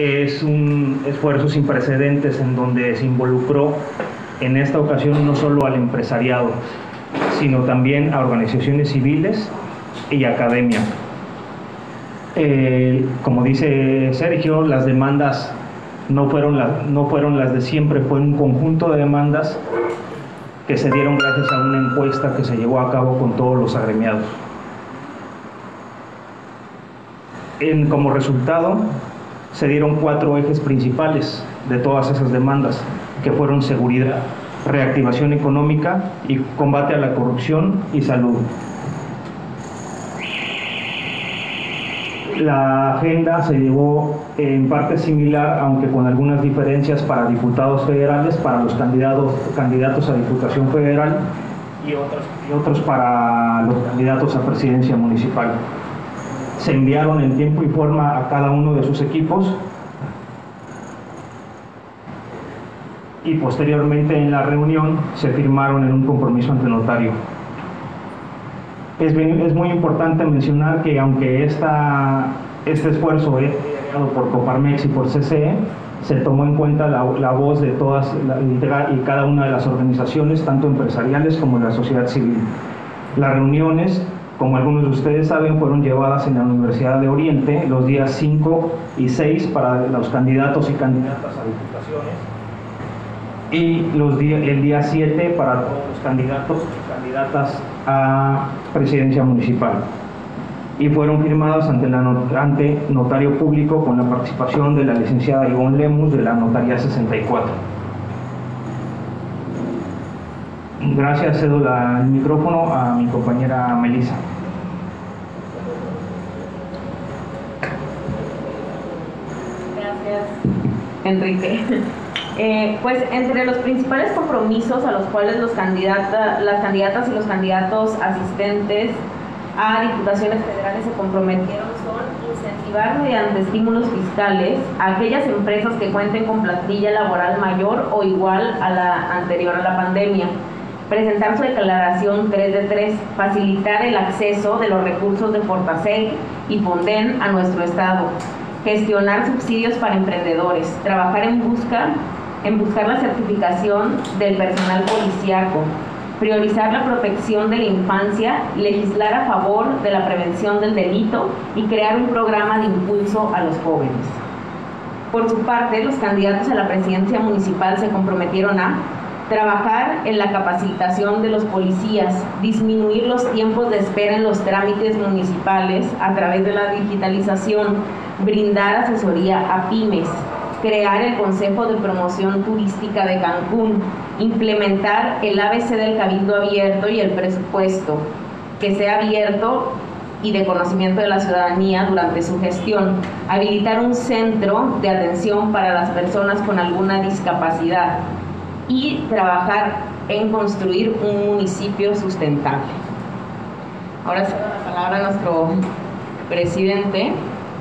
Es un esfuerzo sin precedentes en donde se involucró en esta ocasión no solo al empresariado, sino también a organizaciones civiles y academia. Como dice Sergio, las demandas no fueron las de siempre, fue un conjunto de demandas que se dieron gracias a una encuesta que se llevó a cabo con todos los agremiados. Como resultado, se dieron 4 ejes principales de todas esas demandas, que fueron seguridad, reactivación económica y combate a la corrupción y salud. La agenda se llevó en parte similar, aunque con algunas diferencias para diputados federales, para los candidatos a Diputación Federal y otros para los candidatos a Presidencia Municipal. Se enviaron en tiempo y forma a cada uno de sus equipos y posteriormente en la reunión se firmaron en un compromiso ante notario. Es muy importante mencionar que aunque este esfuerzo es liderado por Coparmex y por CCE, se tomó en cuenta la voz de todas y cada una de las organizaciones, tanto empresariales como de la sociedad civil. Las reuniones, como algunos de ustedes saben, fueron llevadas en la Universidad de Oriente los días 5 y 6 para los candidatos y candidatas a diputaciones y el día 7 para todos los candidatos y candidatas a presidencia municipal. Y fueron firmadas ante notario público con la participación de la licenciada Ivonne Lemus de la Notaría 64. Gracias, cedo el micrófono a mi compañera Melissa. Gracias, Enrique. Pues entre los principales compromisos a los cuales las candidatas y los candidatos asistentes a diputaciones federales se comprometieron son incentivar mediante estímulos fiscales a aquellas empresas que cuenten con plantilla laboral mayor o igual a la anterior a la pandemia, presentar su declaración 3 de 3, facilitar el acceso de los recursos de Fortaseg y Fonden a nuestro estado, gestionar subsidios para emprendedores, trabajar en buscar la certificación del personal policíaco, priorizar la protección de la infancia, legislar a favor de la prevención del delito y crear un programa de impulso a los jóvenes. Por su parte, los candidatos a la presidencia municipal se comprometieron a trabajar en la capacitación de los policías, disminuir los tiempos de espera en los trámites municipales a través de la digitalización, brindar asesoría a pymes, crear el Consejo de Promoción Turística de Cancún, implementar el ABC del Cabildo Abierto y el presupuesto, que sea abierto y de conocimiento de la ciudadanía durante su gestión, habilitar un centro de atención para las personas con alguna discapacidad y trabajar en construir un municipio sustentable. Ahora cedo la palabra a nuestro presidente,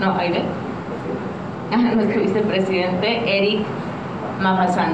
nuestro vicepresidente Eric Mafazán.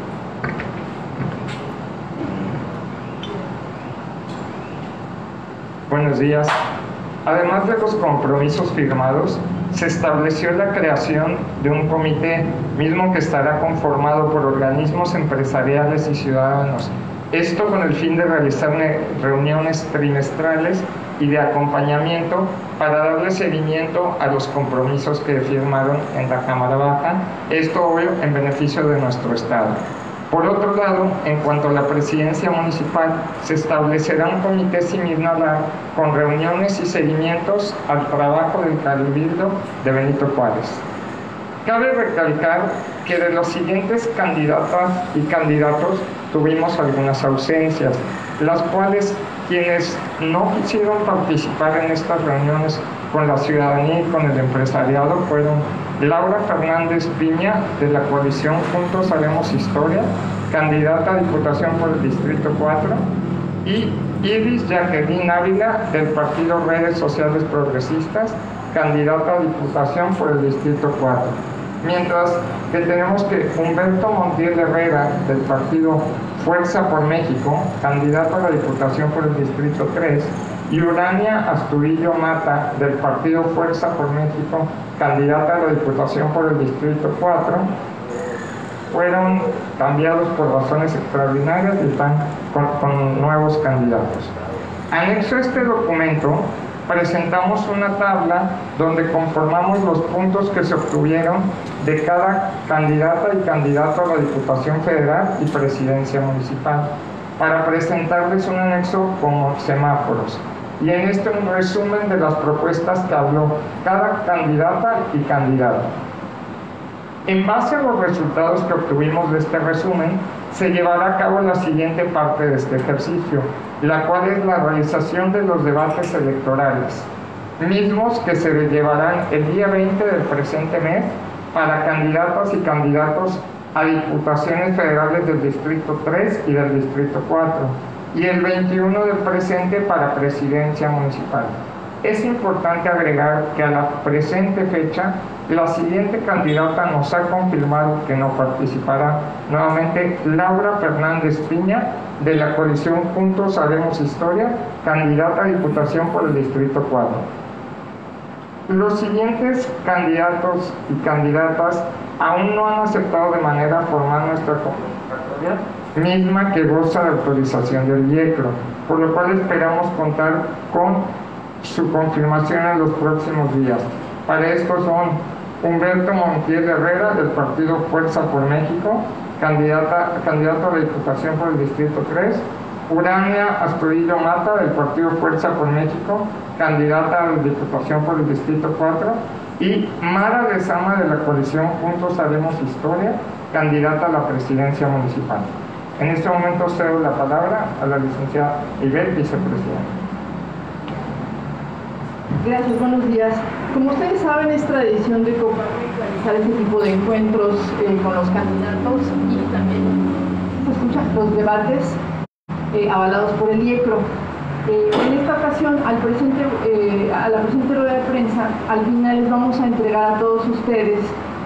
Buenos días. Además de los compromisos firmados, se estableció la creación de un comité mismo que estará conformado por organismos empresariales y ciudadanos. Esto con el fin de realizar reuniones trimestrales y de acompañamiento para darle seguimiento a los compromisos que firmaron en la Cámara Baja, esto obvio en beneficio de nuestro Estado. Por otro lado, en cuanto a la presidencia municipal, se establecerá un comité similar con reuniones y seguimientos al trabajo del Cabildo de Benito Juárez. Cabe recalcar que de los siguientes candidatas y candidatos tuvimos algunas ausencias, las cuales quienes no quisieron participar en estas reuniones con la ciudadanía y con el empresariado fueron Laura Fernández Piña, de la coalición Juntos Haremos Historia, candidata a Diputación por el Distrito 4, y Iris Jacqueline Ávila, del Partido Redes Sociales Progresistas, candidata a Diputación por el Distrito 4. Mientras que tenemos que Humberto Montiel Herrera, del Partido Fuerza por México, candidato a la Diputación por el Distrito 3, y Urania Astudillo Mata, del partido Fuerza por México, candidata a la Diputación por el Distrito 4, fueron cambiados por razones extraordinarias y están con nuevos candidatos. Anexo a este documento, presentamos una tabla donde conformamos los puntos que se obtuvieron de cada candidata y candidato a la Diputación Federal y Presidencia Municipal, para presentarles un anexo como semáforos. Y en este un resumen de las propuestas que habló cada candidata y candidato. En base a los resultados que obtuvimos de este resumen, se llevará a cabo la siguiente parte de este ejercicio, la cual es la realización de los debates electorales, mismos que se llevarán el día 20 del presente mes para candidatas y candidatos a diputaciones federales del Distrito 3 y del Distrito 4, y el 21 del presente para presidencia municipal. Es importante agregar que a la presente fecha, la siguiente candidata nos ha confirmado que no participará. Nuevamente, Laura Fernández Piña, de la coalición Juntos Haremos Historia, candidata a Diputación por el Distrito 4. Los siguientes candidatos y candidatas aún no han aceptado de manera formal nuestra convocatoria, misma que goza de autorización del IECRO, por lo cual esperamos contar con su confirmación en los próximos días. Para esto son Humberto Montiel Herrera, del partido Fuerza por México, candidato a la Diputación por el Distrito 3, Urania Astudillo Mata, del partido Fuerza por México, candidata a la Diputación por el Distrito 4, y Mara Lezama, de la coalición Juntos Haremos Historia, candidata a la presidencia municipal. En este momento cedo la palabra a la licenciada Ivette, vicepresidenta. Gracias, buenos días. Como ustedes saben, es tradición de Coparmex realizar este tipo de encuentros con los candidatos y también se escuchan los debates avalados por el IECRO. En esta ocasión, a la presente rueda de prensa, al final les vamos a entregar a todos ustedes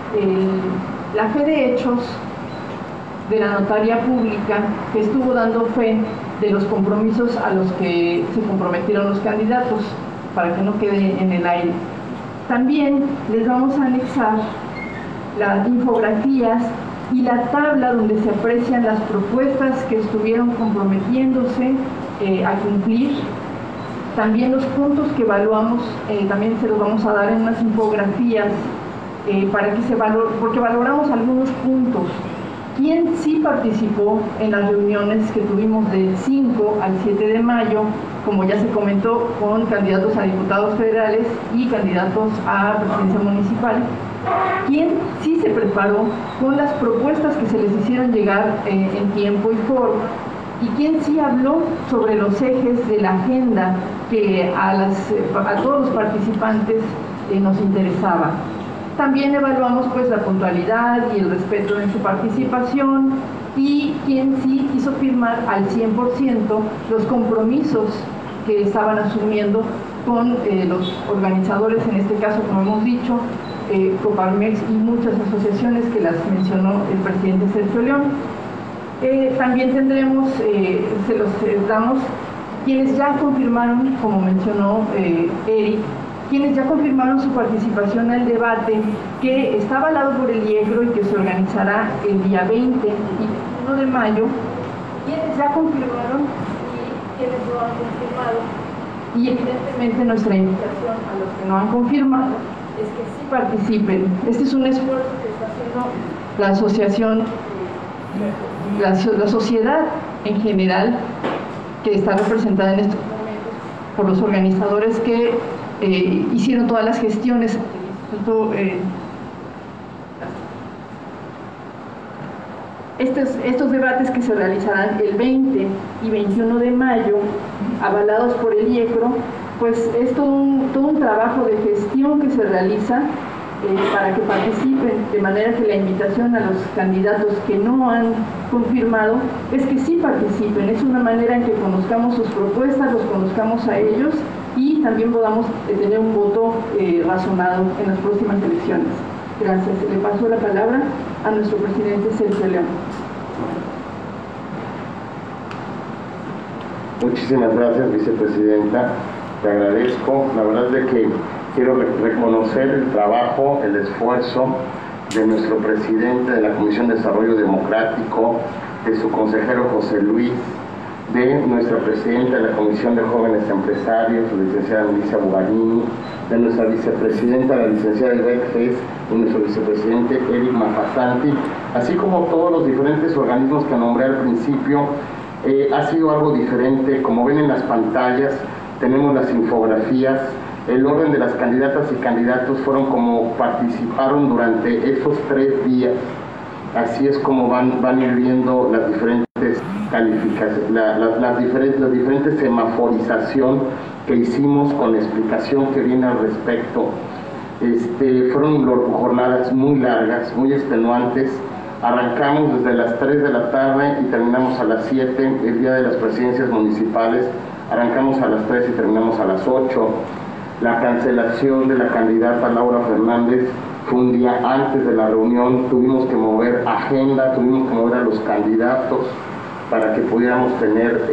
la fe de hechos de la notaría pública que estuvo dando fe de los compromisos a los que se comprometieron los candidatos, para que no quede en el aire. También les vamos a anexar las infografías y la tabla donde se aprecian las propuestas que estuvieron comprometiéndose a cumplir. También los puntos que evaluamos, también se los vamos a dar en unas infografías para que porque valoramos algunos puntos. ¿Quién sí participó en las reuniones que tuvimos del 5 al 7 de mayo, como ya se comentó, con candidatos a diputados federales y candidatos a presidencia municipal? ¿Quién sí se preparó con las propuestas que se les hicieron llegar en tiempo y forma? ¿Y quién sí habló sobre los ejes de la agenda que a todos los participantes nos interesaba? También evaluamos pues la puntualidad y el respeto en su participación y quien sí hizo firmar al 100% los compromisos que estaban asumiendo con los organizadores, en este caso, como hemos dicho, Coparmex y muchas asociaciones que las mencionó el presidente Sergio León. También tendremos, se los damos, quienes ya confirmaron, como mencionó Eric, quienes ya confirmaron su participación en el debate que está avalado por el IECRO y que se organizará el día 20 y 21 de mayo, quienes ya confirmaron y quienes no han confirmado. Y evidentemente nuestra invitación a los que no han confirmado es que sí participen. Este es un esfuerzo que está haciendo la asociación, la sociedad en general, que está representada en estos momentos por los organizadores que hicieron todas las gestiones. Estos debates que se realizarán el 20 y 21 de mayo, avalados por el IECRO, pues es todo un trabajo de gestión que se realiza para que participen, de manera que la invitación a los candidatos que no han confirmado es que sí participen. Es una manera en que conozcamos sus propuestas, los conozcamos a ellos y también podamos tener un voto razonado en las próximas elecciones. Gracias. Le paso la palabra a nuestro presidente Sergio León. Muchísimas gracias, vicepresidenta. te agradezco. La verdad es de que quiero reconocer el trabajo, el esfuerzo de nuestro presidente de la Comisión de Desarrollo Democrático, de su consejero José Luis, de nuestra presidenta de la Comisión de Jóvenes Empresarios, la licenciada Melissa Bugarini, de nuestra vicepresidenta, la licenciada Ivette Fez, y nuestro vicepresidente Eric Mafasanti, así como todos los diferentes organismos que nombré al principio. Ha sido algo diferente. Como ven en las pantallas, tenemos las infografías. El orden de las candidatas y candidatos fueron como participaron durante esos 3 días. Así es como van a ir viendo las diferentes calificaciones, la diferente semaforización que hicimos con la explicación que viene al respecto. Fueron jornadas muy largas, muy extenuantes. Arrancamos desde las 3 de la tarde y terminamos a las 7, el día de las presidencias municipales. Arrancamos a las 3 y terminamos a las 8. La cancelación de la candidata Laura Fernández fue un día antes de la reunión. Tuvimos que mover agenda, tuvimos que mover a los candidatos para que pudiéramos tener,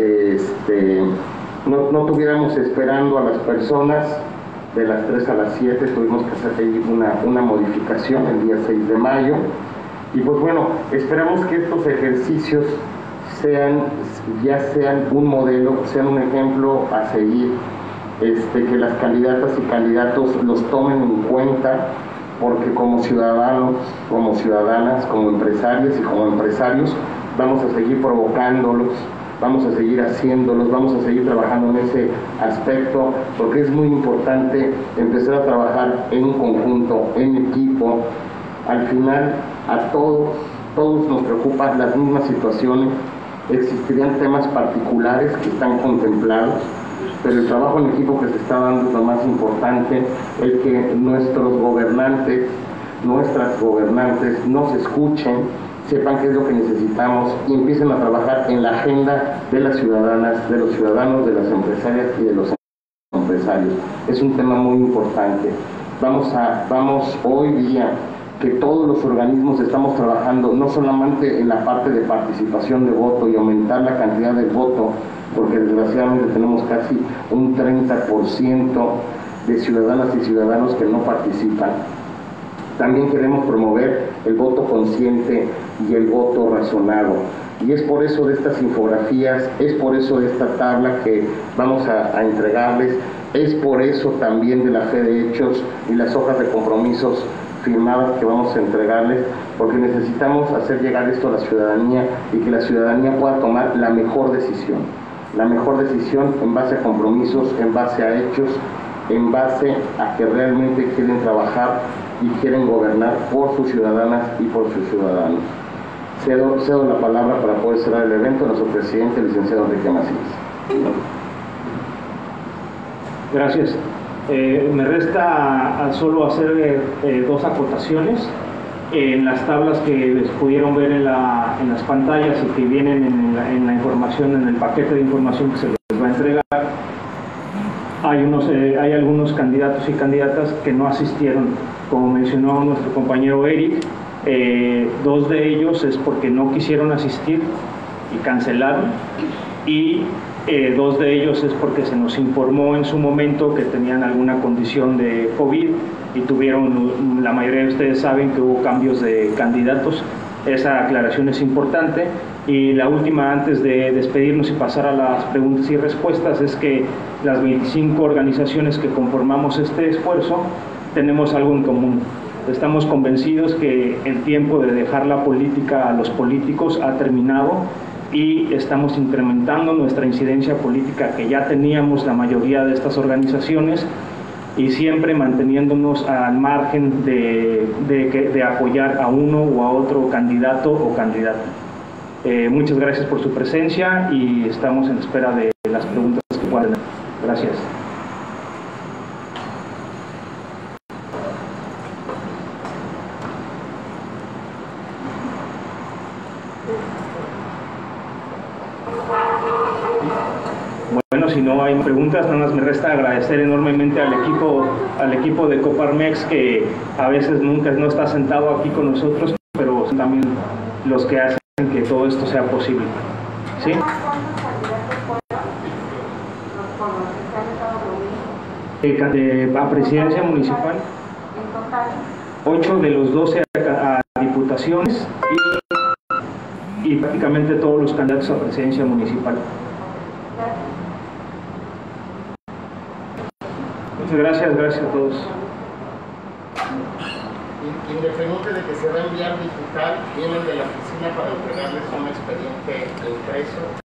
no tuviéramos esperando a las personas de las 3 a las 7. Tuvimos que hacer ahí una modificación el día 6 de mayo. Y pues bueno, esperamos que estos ejercicios sean un modelo, sean un ejemplo a seguir, que las candidatas y candidatos los tomen en cuenta, porque como ciudadanos, como ciudadanas, como empresarias y como empresarios, vamos a seguir provocándolos, vamos a seguir haciéndolos, vamos a seguir trabajando en ese aspecto, porque es muy importante empezar a trabajar en conjunto, en equipo. Al final, a todos nos preocupan las mismas situaciones. Existirían temas particulares que están contemplados, pero el trabajo en equipo que se está dando es lo más importante, el que nuestros gobernantes, nuestras gobernantes nos escuchen, sepan qué es lo que necesitamos y empiecen a trabajar en la agenda de las ciudadanas, de los ciudadanos, de las empresarias y de los empresarios. Es un tema muy importante. Vamos hoy día que todos los organismos estamos trabajando no solamente en la parte de participación de voto y aumentar la cantidad de voto, porque desgraciadamente tenemos casi un 30% de ciudadanas y ciudadanos que no participan. También queremos promover el voto consciente y el voto razonado. Y es por eso de estas infografías, es por eso de esta tabla que vamos a entregarles, es por eso también de la fe de hechos y las hojas de compromisos firmadas que vamos a entregarles, porque necesitamos hacer llegar esto a la ciudadanía y que la ciudadanía pueda tomar la mejor decisión en base a compromisos, en base a hechos, en base a que realmente quieren trabajar y quieren gobernar por sus ciudadanas y por sus ciudadanos. Cedo la palabra para poder cerrar el evento a nuestro presidente, el licenciado Enrique Macías. Gracias. Me resta solo hacer 2 acotaciones. En las tablas que pudieron ver en las pantallas y que vienen en la información, en el paquete de información que se les va a entregar, hay algunos candidatos y candidatas que no asistieron, como mencionó nuestro compañero Eric. 2 de ellos es porque no quisieron asistir y cancelaron, y 2 de ellos es porque se nos informó en su momento que tenían alguna condición de COVID y tuvieron, la mayoría de ustedes saben que hubo cambios de candidatos. Esa aclaración es importante. Y la última, antes de despedirnos y pasar a las preguntas y respuestas, es que las 25 organizaciones que conformamos este esfuerzo tenemos algo en común. Estamos convencidos que el tiempo de dejar la política a los políticos ha terminado y estamos incrementando nuestra incidencia política que ya teníamos la mayoría de estas organizaciones, y siempre manteniéndonos al margen de apoyar a uno o a otro candidato o candidata. Muchas gracias por su presencia y estamos en espera de las preguntas que puedan tener. Gracias. Bueno, si no hay preguntas, nada más me resta agradecer enormemente al equipo de Coparmex, que a veces nunca no está sentado aquí con nosotros, pero son también los que hacen que todo esto sea posible. ¿Sí? a presidencia municipal, 8 de los 12 a diputaciones y prácticamente todos los candidatos a presidencia municipal. Muchas gracias, gracias a todos. Independiente de que se va a enviar digital, vienen de la oficina para entregarles un expediente impreso.